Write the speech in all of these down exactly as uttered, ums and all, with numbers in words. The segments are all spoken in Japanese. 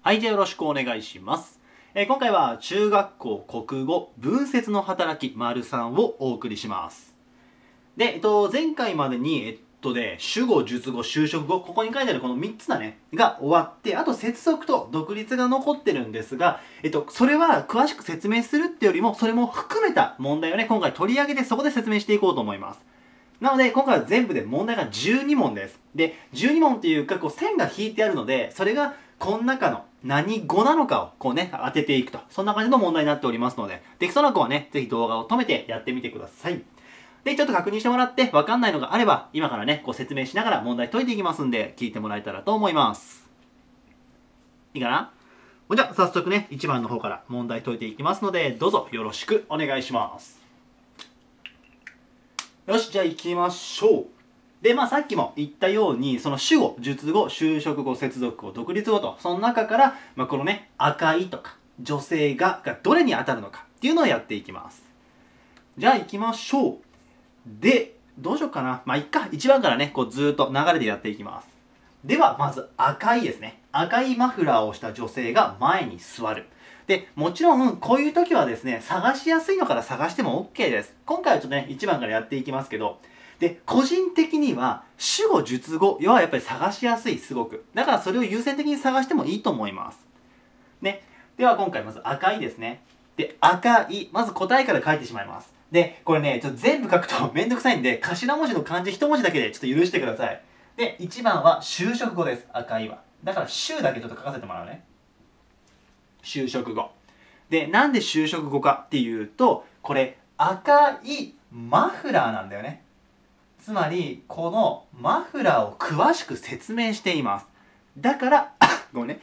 はい、じゃあよろしくお願いします。えー今回は中学校国語文節の働き丸さんをお送りします。で、えっと、前回までに、えっとで、主語、述語、修飾語、ここに書いてあるこのみっつだね、が終わって、あと接続と独立が残ってるんですが、えっと、それは詳しく説明するってよりも、それも含めた問題をね、今回取り上げてそこで説明していこうと思います。なので、今回は全部で問題がじゅうにもんです。で、じゅうにもんっていうか、こう線が引いてあるので、それがこの中の何語なのかをこうね、当てていくと。そんな感じの問題になっておりますので、できそうな子はね、ぜひ動画を止めてやってみてください。で、ちょっと確認してもらって、わかんないのがあれば、今からね、こう説明しながら問題解いていきますんで、聞いてもらえたらと思います。いいかな？じゃあ、早速ね、いちばんの方から問題解いていきますので、どうぞよろしくお願いします。よし、じゃあ行きましょう。で、まあさっきも言ったように、その主語、述語、修飾語、接続語、独立語と、その中から、まあこのね、赤いとか、女性が、がどれに当たるのかっていうのをやっていきます。じゃあ行きましょう。で、どうしようかな。まあいっか。いちばんからね、こうずーっと流れでやっていきます。では、まず赤いですね。赤いマフラーをした女性が前に座る。で、もちろん、こういう時はですね、探しやすいのから探しても OK です。今回はちょっとね、いちばんからやっていきますけど、で、個人的には、主語、述語はやっぱり探しやすい、すごく。だからそれを優先的に探してもいいと思います。ね。では今回まず赤いですね。で、赤い。まず答えから書いてしまいます。で、これね、ちょっと全部書くとめんどくさいんで、頭文字の漢字一文字だけでちょっと許してください。で、いちばんは修飾語です。赤いは。だから、修だけちょっと書かせてもらうね。修飾語。で、なんで修飾語かっていうと、これ、赤いマフラーなんだよね。つまり、このマフラーを詳しく説明しています。だから、ごめんね。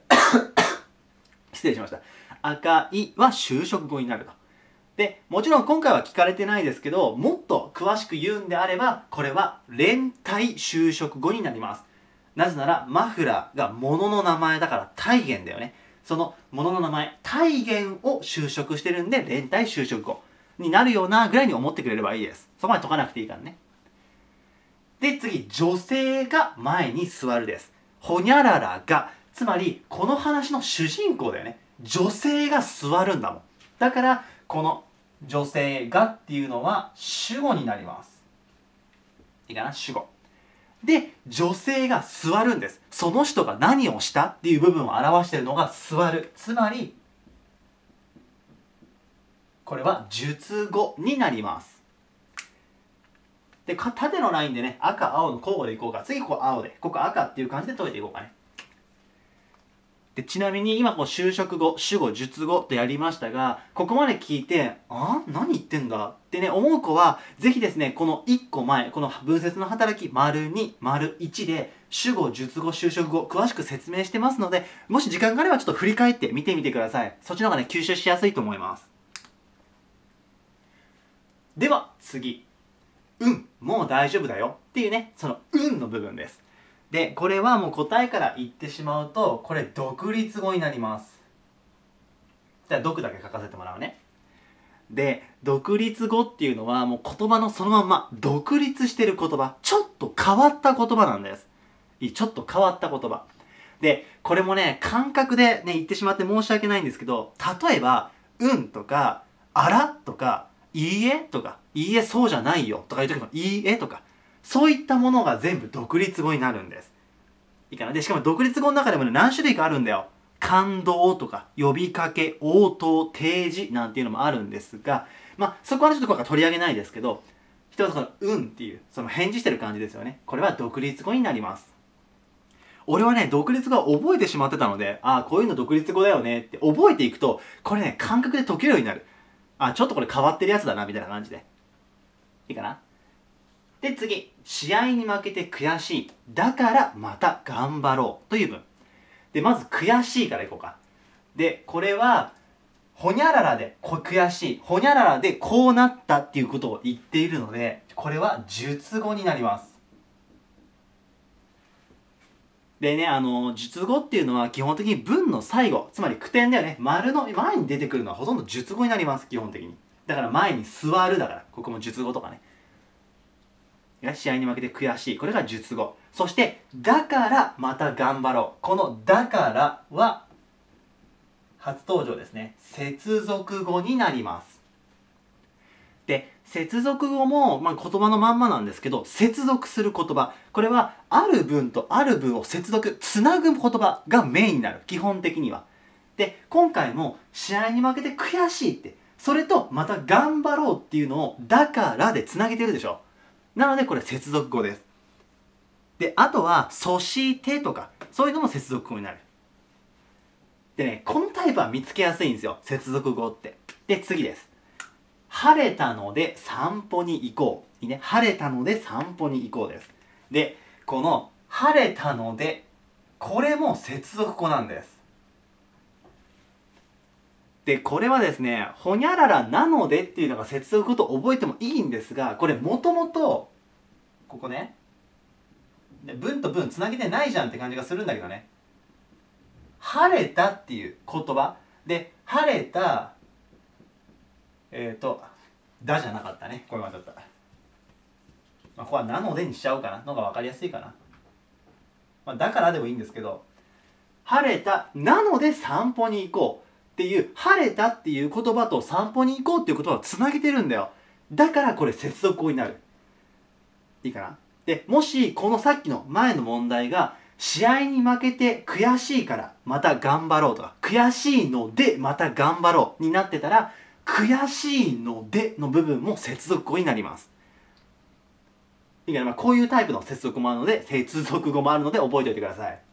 失礼しました。赤いは修飾語になると。で、もちろん今回は聞かれてないですけど、もっと詳しく言うんであれば、これは連体修飾語になります。なぜなら、マフラーが物の名前だから体言だよね。その物の名前、体言を修飾してるんで、連体修飾語になるようなぐらいに思ってくれればいいです。そこまで解かなくていいからね。で、次、女性が前に座るです。ほにゃららが、つまり、この話の主人公だよね。女性が座るんだもん。だから、この女性がっていうのは主語になります。いいかな？主語。で、女性が座るんです。その人が何をしたっていう部分を表しているのが座る。つまり、これは述語になります。で、縦のラインでね、赤、青の交互でいこうか。次ここ青で、ここ赤っていう感じで解いていこうかね。で、ちなみに今こう修飾語、主語、述語とやりましたが、ここまで聞いて、あ何言ってんだってね、思う子は、ぜひですね、このいっこまえ、この文節の働き、丸に、丸いちで、主語、述語、修飾語、詳しく説明してますので、もし時間があればちょっと振り返って見てみてください。そっちの方がね、吸収しやすいと思います。では、次。うん、もう大丈夫だよっていうね、そのうんの部分です。で、これはもう答えから言ってしまうと、これ独立語になります。じゃあ、独だけ書かせてもらうね。で、独立語っていうのはもう言葉のそのまんま、独立してる言葉、ちょっと変わった言葉なんです。いい、ちょっと変わった言葉。で、これもね、感覚でね、言ってしまって申し訳ないんですけど、例えば、うんとか、あらとか、いいえとか、いいえそうじゃないよとかいう時のいいえとか、そういったものが全部独立語になるんです。いいかな。で、しかも独立語の中でもね、何種類かあるんだよ。感動とか、呼びかけ、応答、提示なんていうのもあるんですが、まあ、そこはちょっと今回取り上げないですけど、一つその、うんっていう、その返事してる感じですよね。これは独立語になります。俺はね、独立語を覚えてしまってたので、ああ、こういうの独立語だよねって覚えていくと、これね、感覚で解けるようになる。あ、ちょっとこれ変わってるやつだな、みたいな感じで。いいかな？で、次。試合に負けて悔しい。だからまた頑張ろう。という文。で、まず悔しいからいこうか。で、これは、ほにゃららで、こ悔しい。ほにゃららでこうなったっていうことを言っているので、これは述語になります。でね、あの、述語っていうのは基本的に文の最後、つまり句点だよね。丸の前に出てくるのはほとんど述語になります、基本的に。だから前に座るだから、ここも述語とかね。試合に負けて悔しい。これが述語。そして、だからまた頑張ろう。このだからは初登場ですね。接続語になります。で、接続語も、まあ、言葉のまんまなんですけど、接続する言葉。これは、ある文とある文を接続、つなぐ言葉がメインになる。基本的には。で、今回も試合に負けて悔しいって、それとまた頑張ろうっていうのを、だからでつなげてるでしょ。なので、これ接続語です。で、あとは、そしてとか、そういうのも接続語になる。でね、このタイプは見つけやすいんですよ。接続語って。で、次です。晴れたので散歩に行こう。いいね。晴れたので散歩に行こうです。で、この晴れたので、これも接続語なんです。で、これはですね、ほにゃららなのでっていうのが接続語と覚えてもいいんですが、これもともと、ここね、文と文つなげてないじゃんって感じがするんだけどね。晴れたっていう言葉で、晴れた、えっ、ー、と、だじゃなかったね。これ間違った。まあ、ここはなのでにしちゃおうかな。のが分かりやすいかな。まあ、だからでもいいんですけど、晴れた、なので散歩に行こうっていう、晴れたっていう言葉と散歩に行こうっていう言葉をつなげてるんだよ。だからこれ接続語になる。いいかな。で、もしこのさっきの前の問題が、試合に負けて悔しいからまた頑張ろうとか、悔しいのでまた頑張ろうになってたら、悔しいのでの部分も接続語になります。いいかな、まあ、こういうタイプの接続語もあるので、接続語もあるので覚えておいてください。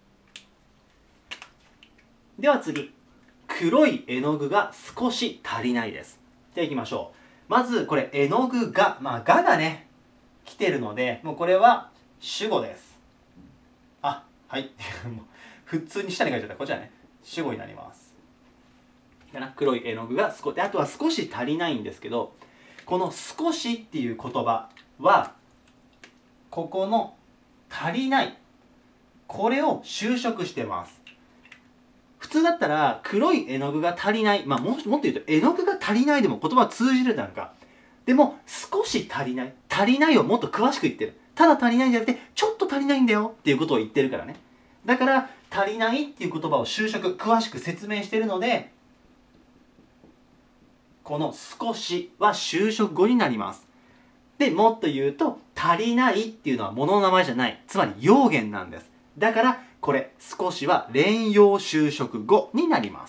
では次。黒い絵の具が少し足りないです。じゃあ行きましょう。まずこれ絵の具が、まあががね、来てるので、もうこれは主語です。あ、はい。普通に下に書いちゃった。こっちはね、主語になります。かな、黒い絵の具が少し、あとは少し足りないんですけど、この少しっていう言葉は、ここの足りない、これを修飾してます。普通だったら、黒い絵の具が足りない、まあももっと言うと、絵の具が足りないでも言葉は通じるじゃんか。でも、少し足りない。足りないをもっと詳しく言ってる。ただ足りないんじゃなくて、ちょっと足りないんだよっていうことを言ってるからね。だから、足りないっていう言葉を修飾、詳しく説明しているので、この少しは修飾語になります。で、もっと言うと、足りないっていうのは物の名前じゃない。つまり用言なんです。だから、これ、少しは連用修飾語になります。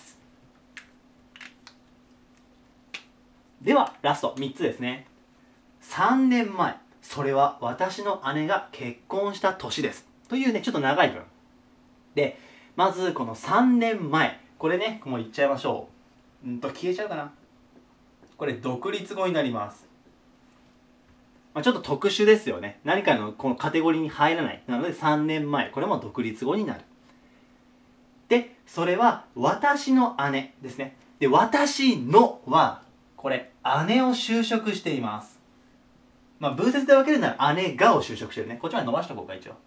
では、ラストみっつですね。さんねんまえ、それは私の姉が結婚した年です。というね、ちょっと長い文。で、まずこのさんねんまえ。これね、もう言っちゃいましょう。うんと、消えちゃうかな。これ、独立語になります。まあ、ちょっと特殊ですよね。何かのこのカテゴリーに入らない。なのでさんねんまえ。これも独立語になる。で、それは私の姉ですね。で、私のは、これ、姉を修飾しています。まあ、文節で分けるなら姉がを修飾してるね。こっちまで伸ばしとこうか、一応。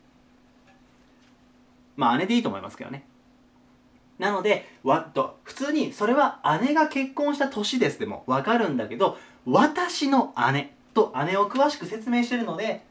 まあ、姉でいいと思いますけどね。なので、わっと、普通に、それは姉が結婚した年ですでも分かるんだけど、私の姉と姉を詳しく説明してるので、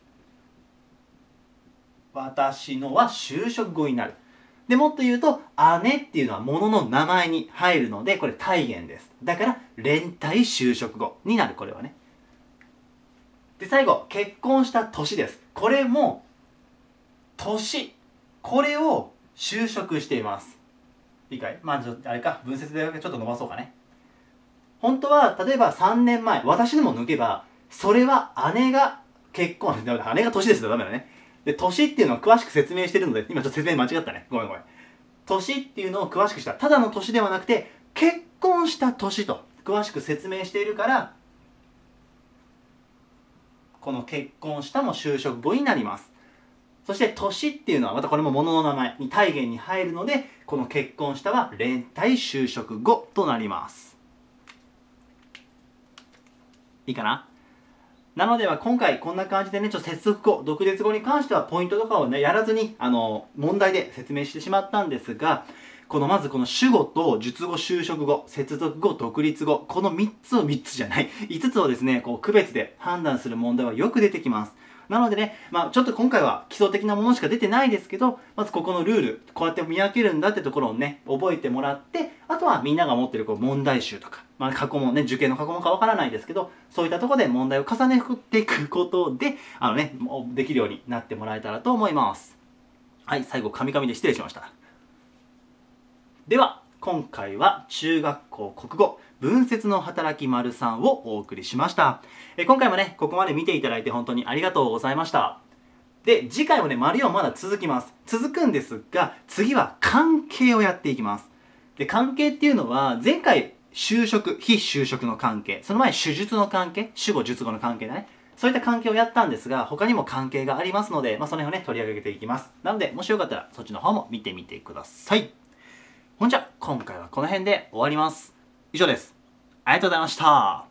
私のは修飾語になる。で、もっと言うと、姉っていうのは物の名前に入るので、これ体言です。だから、連帯修飾語になる、これはね。で、最後、結婚した年です。これも、年。これを修飾しています。いいかい？まあ、ちょっと、あれか、文節でちょっと伸ばそうかね。本当は、例えばさんねんまえ、私でも抜けば、それは姉が結婚、姉が年ですよ、ダメだね。で、年っていうのを詳しく説明してるので、今ちょっと説明間違ったね。ごめんごめん。年っていうのを詳しくした。ただの年ではなくて、結婚した年と詳しく説明しているから、この結婚したも修飾語になります。そして、年っていうのは、またこれも物の名前に体言に入るので、この結婚したは連帯修飾語となります。いいかな？なのでは今回こんな感じでね、ちょっと接続語、独立語に関してはポイントとかをね、やらずに、あの、問題で説明してしまったんですが、このまずこの主語と述語、修飾語、接続語、独立語、このみっつをみっつじゃない、いつつをですね、こう区別で判断する問題はよく出てきます。なのでね、まあちょっと今回は基礎的なものしか出てないですけど、まずここのルール、こうやって見分けるんだってところをね、覚えてもらって、 あとはみんなが持ってるこう問題集とか、まあ、過去問ね、受験の過去問かわからないですけど、そういったところで問題を重ねていくことで、あのね、できるようになってもらえたらと思います。はい、最後、カミカミで失礼しました。では、今回は中学校国語文節の働き丸さんをお送りしました。え今回もね、ここまで見ていただいて本当にありがとうございました。で、次回もね、丸よんまだ続きます。続くんですが、次は関係をやっていきます。で、関係っていうのは、前回、就職、非就職の関係、その前、手術の関係、主語、述語の関係だね。そういった関係をやったんですが、他にも関係がありますので、まあ、その辺をね、取り上げていきます。なので、もしよかったら、そっちの方も見てみてください。ほんじゃ、今回はこの辺で終わります。以上です。ありがとうございました。